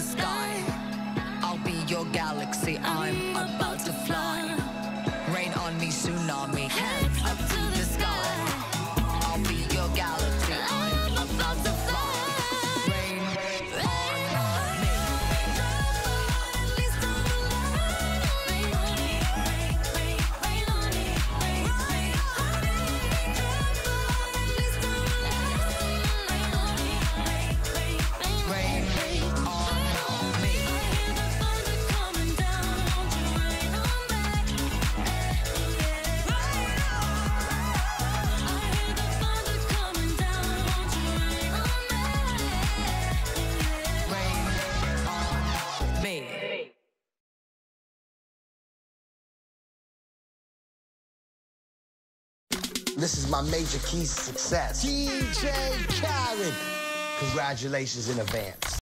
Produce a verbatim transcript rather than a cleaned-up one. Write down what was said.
sky. I'll be your galaxy, I'm about to fly. Rain on me, tsunami, hands up to the sky. I'll be your galaxy, I'm about to fly. Rain on me. This is my major key to success. D J Khaled. Congratulations in advance.